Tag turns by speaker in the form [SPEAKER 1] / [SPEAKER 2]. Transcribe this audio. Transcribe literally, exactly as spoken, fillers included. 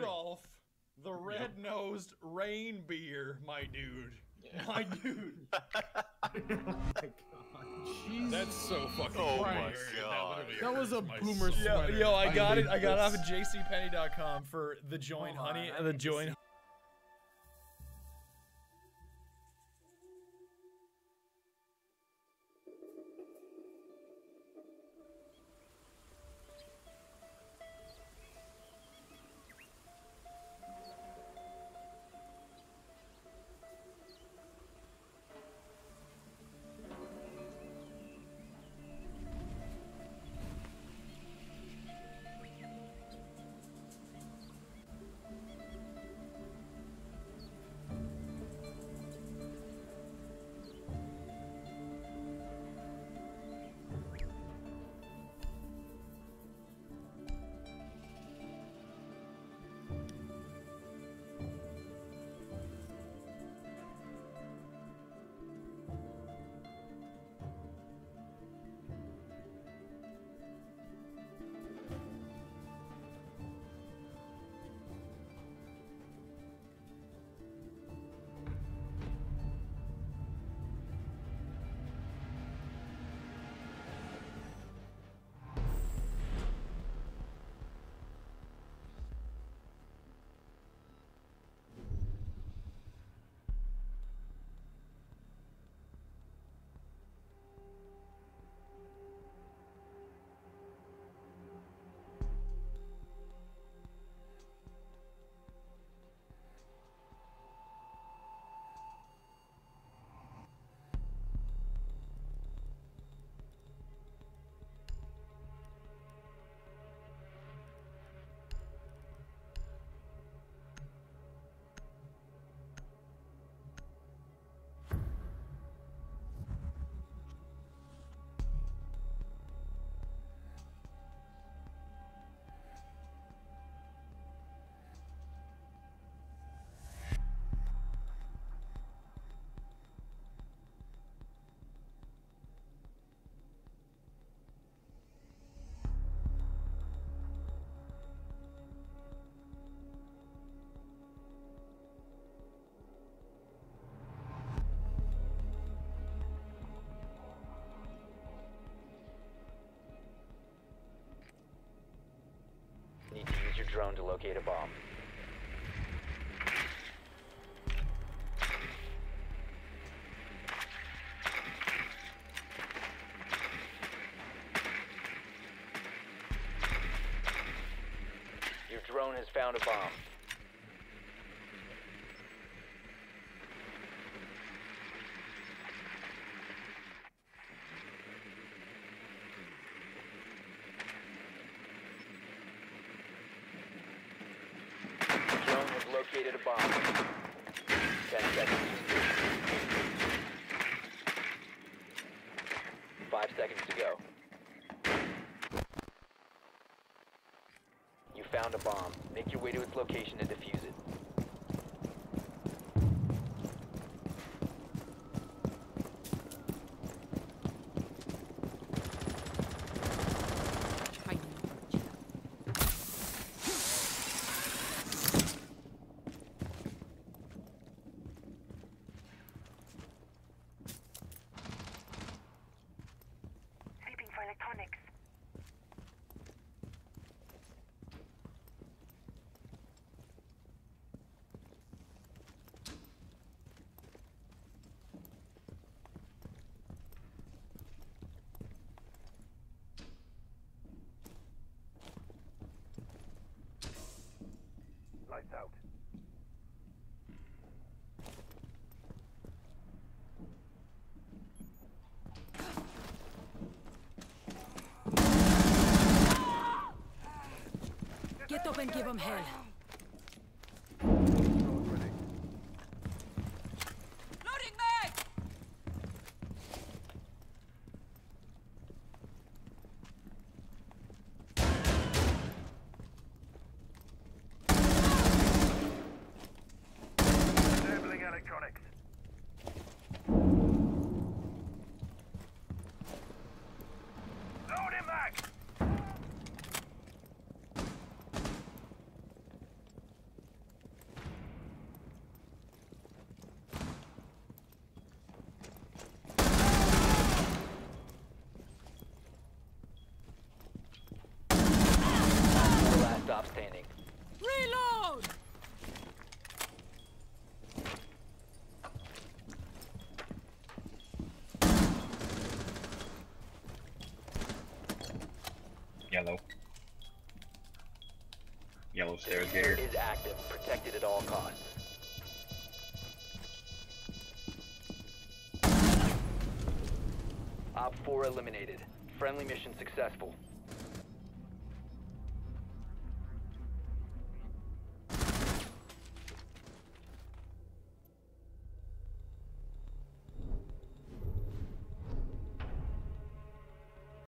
[SPEAKER 1] Rudolph, the red-nosed reindeer, my dude. Yeah. My dude.
[SPEAKER 2] Oh my god. Jesus.
[SPEAKER 1] That's so fucking
[SPEAKER 3] Oh
[SPEAKER 1] funny.
[SPEAKER 3] my god.
[SPEAKER 2] That, that was a boomer
[SPEAKER 1] yo,
[SPEAKER 2] sweater.
[SPEAKER 1] yo, I got
[SPEAKER 2] I
[SPEAKER 1] it. I got it off
[SPEAKER 2] this.
[SPEAKER 1] of J C Penney dot com for the joint
[SPEAKER 2] Hold
[SPEAKER 1] honey
[SPEAKER 2] on,
[SPEAKER 1] and the joint.
[SPEAKER 4] Need to use your drone to locate a bomb. Your drone has found a bomb. Located a bomb. Ten seconds. Five seconds to go. You found a bomb. Make your way to its location and defuse it.
[SPEAKER 5] Electronics. Lights out.
[SPEAKER 6] Get up and give them hell. Loading mag!
[SPEAKER 5] Enabling electronics. Loading mag!
[SPEAKER 4] standing.
[SPEAKER 6] Reload!
[SPEAKER 3] Yellow. Yellow
[SPEAKER 4] The
[SPEAKER 3] stairs
[SPEAKER 4] diffuser
[SPEAKER 3] gator.
[SPEAKER 4] is active, protected at all costs. Op four eliminated. Friendly mission successful.